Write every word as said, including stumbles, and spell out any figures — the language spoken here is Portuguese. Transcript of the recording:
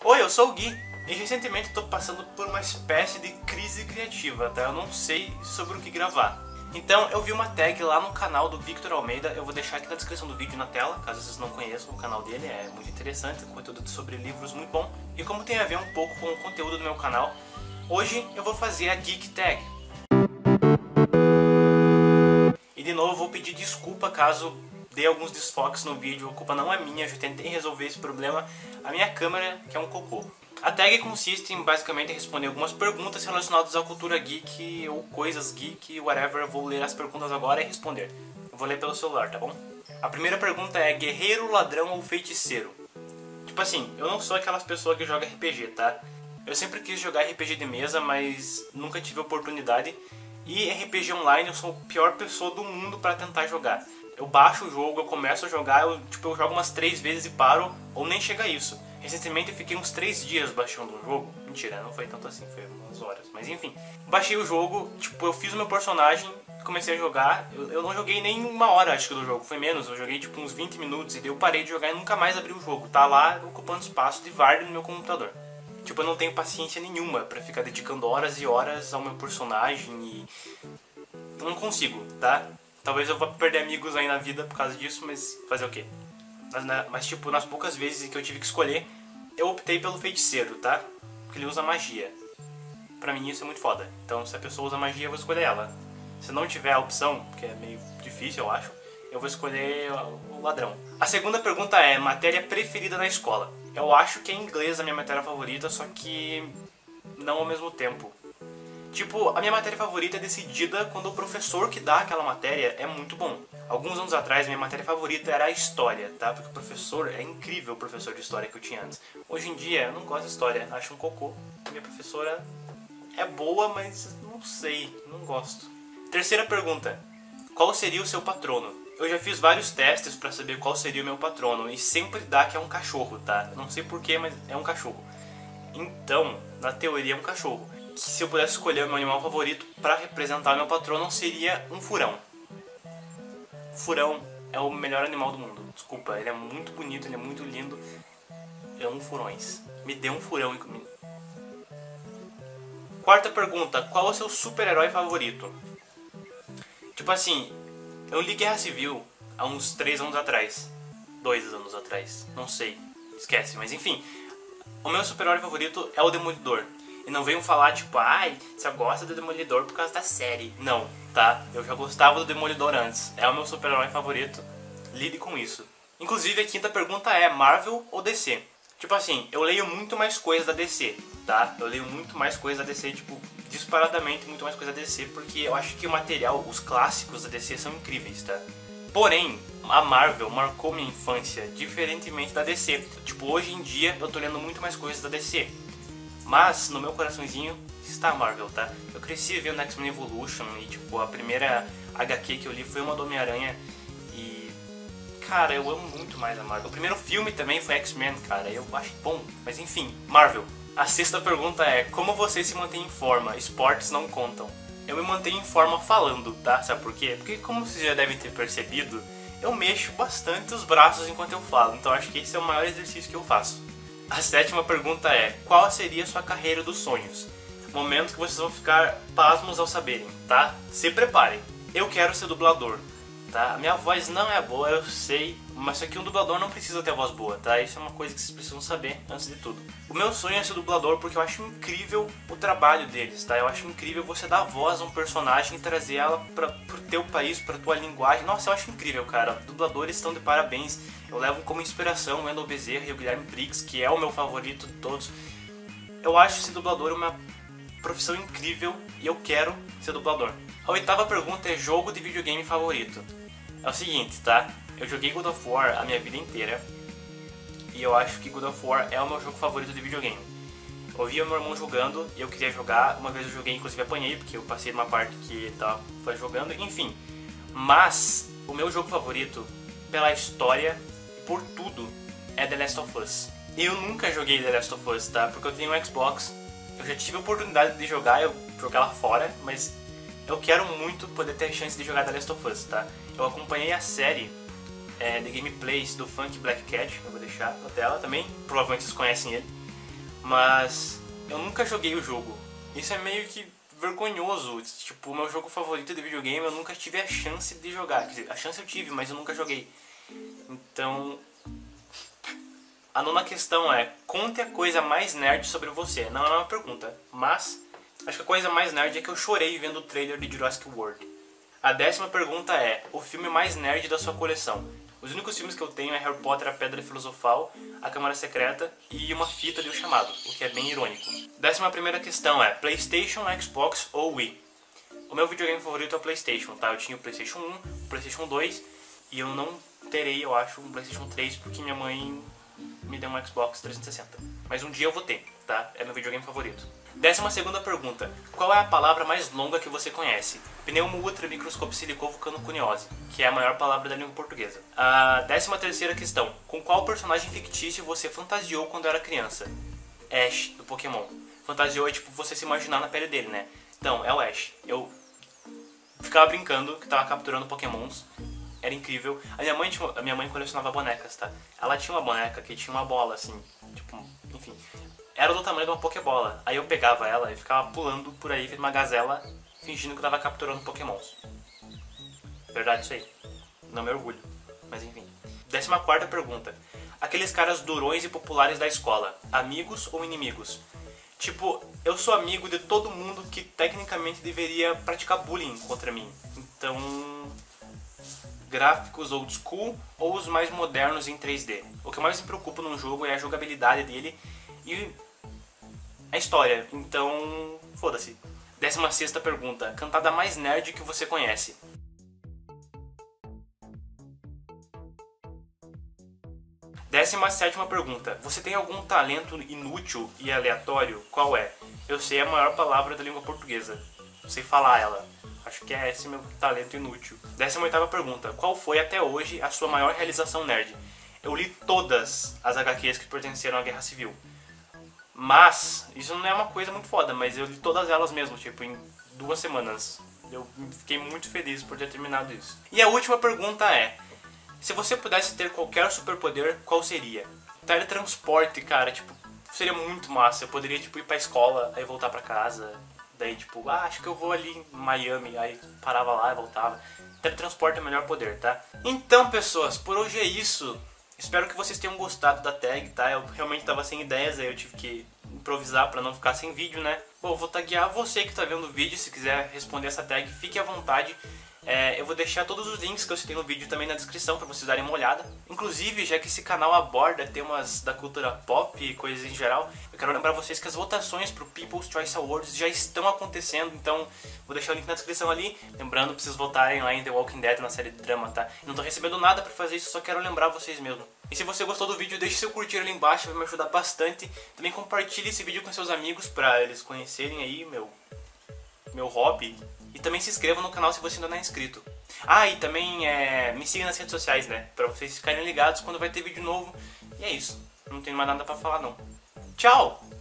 Oi, eu sou o Gui e recentemente estou passando por uma espécie de crise criativa, tá? Eu não sei sobre o que gravar. Então eu vi uma tag lá no canal do Victor Almeida, eu vou deixar aqui na descrição do vídeo na tela, caso vocês não conheçam o canal dele, é muito interessante, conteúdo sobre livros muito bom. E como tem a ver um pouco com o conteúdo do meu canal, hoje eu vou fazer a Geek Tag. E de novo vou pedir desculpa caso dê alguns desfoques no vídeo, a culpa não é minha, eu já tentei resolver esse problema, a minha câmera que é um cocô. A tag consiste em basicamente responder algumas perguntas relacionadas à cultura geek ou coisas geek, whatever. Eu vou ler as perguntas agora e responder. Eu vou ler pelo celular, tá bom? A primeira pergunta é: guerreiro, ladrão ou feiticeiro? Tipo assim, eu não sou aquelas pessoas que jogam R P G, tá? Eu sempre quis jogar R P G de mesa, mas nunca tive oportunidade. E R P G online eu sou a pior pessoa do mundo pra tentar jogar. Eu baixo o jogo, eu começo a jogar, eu, tipo, eu jogo umas três vezes e paro, ou nem chega a isso. Recentemente eu fiquei uns três dias baixando o jogo. Mentira, não foi tanto assim, foi umas horas. Mas enfim, baixei o jogo, tipo, eu fiz o meu personagem, comecei a jogar. Eu, eu não joguei nem uma hora, acho que, do jogo, foi menos. Eu joguei tipo uns vinte minutos e daí eu parei de jogar e nunca mais abri o jogo. Tá lá ocupando espaço de VAR no meu computador. Tipo, eu não tenho paciência nenhuma pra ficar dedicando horas e horas ao meu personagem e... eu não consigo, tá? Talvez eu vá perder amigos aí na vida por causa disso, mas fazer o quê? Mas, mas tipo, nas poucas vezes que eu tive que escolher, eu optei pelo feiticeiro, tá? Porque ele usa magia. Pra mim isso é muito foda. Então se a pessoa usa magia, eu vou escolher ela. Se não tiver a opção, que é meio difícil eu acho, eu vou escolher o ladrão. A segunda pergunta é: matéria preferida na escola? Eu acho que é inglês a minha matéria favorita, só que não ao mesmo tempo. Tipo, a minha matéria favorita é decidida quando o professor que dá aquela matéria é muito bom. Alguns anos atrás, minha matéria favorita era a história, tá? Porque o professor é incrível, o professor de história que eu tinha antes. Hoje em dia, eu não gosto de história, acho um cocô. Minha professora é boa, mas não sei, não gosto. Terceira pergunta: qual seria o seu patrono? Eu já fiz vários testes pra saber qual seria o meu patrono e sempre dá que é um cachorro, tá? Eu não sei porquê, mas é um cachorro. Então, na teoria é um cachorro. Se eu pudesse escolher o meu animal favorito para representar o meu patrono, seria um furão. O furão é o melhor animal do mundo. Desculpa, ele é muito bonito, ele é muito lindo. Eu amo furões. Me dê um furão e comigo. Quarta pergunta: qual é o seu super-herói favorito? Tipo assim, eu li Guerra Civil há uns três anos atrás. Dois anos atrás, não sei. Esquece, mas enfim. O meu super-herói favorito é o Demolidor. E não venham falar tipo, ai, você gosta do Demolidor por causa da série. Não, tá? Eu já gostava do Demolidor antes. É o meu super-herói favorito. Lide com isso. Inclusive, a quinta pergunta é: Marvel ou D C? Tipo assim, eu leio muito mais coisas da D C, tá? Eu leio muito mais coisas da D C, tipo, disparadamente muito mais coisas da D C, porque eu acho que o material, os clássicos da D C são incríveis, tá? Porém, a Marvel marcou minha infância, diferentemente da D C. Tipo, hoje em dia eu tô lendo muito mais coisas da D C. Mas no meu coraçãozinho está a Marvel, tá? Eu cresci vendo X-Men Evolution e tipo, a primeira H Q que eu li foi uma do Homem-Aranha e... cara, eu amo muito mais a Marvel. O primeiro filme também foi X-Men, cara, eu acho bom. Mas enfim, Marvel. A sexta pergunta é: como você se mantém em forma? Esportes não contam. Eu me mantenho em forma falando, tá? Sabe por quê? Porque como vocês já devem ter percebido, eu mexo bastante os braços enquanto eu falo. Então acho que esse é o maior exercício que eu faço. A sétima pergunta é: qual seria a sua carreira dos sonhos? Momento que vocês vão ficar pasmos ao saberem, tá? Se preparem. Eu quero ser dublador, tá? Minha voz não é boa, eu sei, mas só que um dublador não precisa ter a voz boa, tá? Isso é uma coisa que vocês precisam saber antes de tudo. O meu sonho é ser dublador porque eu acho incrível o trabalho deles, tá? Eu acho incrível você dar voz a um personagem e trazer ela pra, pro teu país, pra tua linguagem. Nossa, eu acho incrível, cara. Dubladores estão de parabéns. Eu levo como inspiração o Wendell Bezerra e o Guilherme Briggs, que é o meu favorito de todos. Eu acho esse dublador uma profissão incrível e eu quero ser dublador. A oitava pergunta é: jogo de videogame favorito? É o seguinte, tá? Eu joguei God of War a minha vida inteira e eu acho que God of War é o meu jogo favorito de videogame. Eu via meu irmão jogando e eu queria jogar. Uma vez eu joguei, inclusive apanhei, porque eu passei numa parte que ele tava jogando, enfim. Mas o meu jogo favorito, pela história e por tudo, é The Last of Us. Eu nunca joguei The Last of Us, tá? Porque eu tenho um Xbox. Eu já tive a oportunidade de jogar, eu jogar lá fora, mas eu quero muito poder ter a chance de jogar The Last of Us, tá? Eu acompanhei a série é, de gameplays do Funk Black Cat, eu vou deixar na tela também, provavelmente vocês conhecem ele. mas eu nunca joguei o jogo. Isso é meio que vergonhoso. Tipo, o meu jogo favorito de videogame eu nunca tive a chance de jogar. Quer dizer, a chance eu tive, mas eu nunca joguei. Então, a nona questão é: conte a coisa mais nerd sobre você. Não é uma pergunta, mas acho que a coisa mais nerd é que eu chorei vendo o trailer de Jurassic World. A décima pergunta é: o filme mais nerd da sua coleção. Os únicos filmes que eu tenho é Harry Potter, a Pedra Filosofal, A Câmara Secreta e uma fita de O Chamado, o que é bem irônico. Décima primeira questão é: PlayStation, Xbox ou Wii? O meu videogame favorito é o PlayStation, tá? Eu tinha o PlayStation um, o PlayStation dois e eu não terei, eu acho, um PlayStation três porque minha mãe me deu um Xbox trezentos e sessenta. Mas um dia eu vou ter, tá? É meu videogame favorito. Décima segunda pergunta: qual é a palavra mais longa que você conhece? Pneumo ultra microscópio silicovo-caniose, que é a maior palavra da língua portuguesa. A décima terceira questão: com qual personagem fictício você fantasiou quando era criança? Ash, do Pokémon. Fantasiou é tipo você se imaginar na pele dele, né? Então, é o Ash. Eu ficava brincando que tava capturando Pokémons. Era incrível. A minha mãe, tinha, a minha mãe colecionava bonecas, tá? Ela tinha uma boneca que tinha uma bola, assim, tipo, enfim. Era do tamanho de uma Pokébola. Aí eu pegava ela e ficava pulando por aí, feito uma gazela, fingindo que eu tava capturando Pokémons. Verdade isso aí. Não me orgulho. Mas enfim. Décima quarta pergunta: aqueles caras durões e populares da escola, amigos ou inimigos? Tipo, eu sou amigo de todo mundo que tecnicamente deveria praticar bullying contra mim. Então, gráficos old school ou os mais modernos em três D. O que mais me preocupa num jogo é a jogabilidade dele e a história. Então, foda-se. Décima sexta pergunta: cantada mais nerd que você conhece? Décima sétima pergunta: você tem algum talento inútil e aleatório? Qual é? Eu sei a maior palavra da língua portuguesa. Não sei falar ela. Acho que é esse meu talento inútil. Décima oitava pergunta: qual foi até hoje a sua maior realização nerd? Eu li todas as H Qs que pertenceram à Guerra Civil. Mas, isso não é uma coisa muito foda, mas eu li todas elas mesmo, tipo, em duas semanas. Eu fiquei muito feliz por ter terminado isso. E a última pergunta é: se você pudesse ter qualquer superpoder, qual seria? Teletransporte, cara, tipo, seria muito massa. Eu poderia, tipo, ir pra escola, aí voltar pra casa. Daí, tipo, ah, acho que eu vou ali em Miami. Aí parava lá e voltava. Teletransporte é o melhor poder, tá? Então, pessoas, por hoje é isso. Espero que vocês tenham gostado da tag, tá? Eu realmente tava sem ideias, aí eu tive que improvisar pra não ficar sem vídeo, né? Bom, eu vou taguear você que tá vendo o vídeo. Se quiser responder essa tag, fique à vontade. É, eu vou deixar todos os links que eu citei no vídeo também na descrição para vocês darem uma olhada. Inclusive, já que esse canal aborda temas da cultura pop e coisas em geral, eu quero lembrar vocês que as votações para o People's Choice Awards já estão acontecendo, então vou deixar o link na descrição ali. Lembrando pra vocês votarem lá em The Walking Dead, na série de drama, tá? Eu não tô recebendo nada para fazer isso, só quero lembrar vocês mesmo. E se você gostou do vídeo, deixe seu curtir ali embaixo, vai me ajudar bastante. Também compartilhe esse vídeo com seus amigos para eles conhecerem aí meu, meu hobby. E também se inscreva no canal se você ainda não é inscrito. Ah, e também é, me siga nas redes sociais, né? Pra vocês ficarem ligados quando vai ter vídeo novo. E é isso. Não tenho mais nada pra falar, não. Tchau!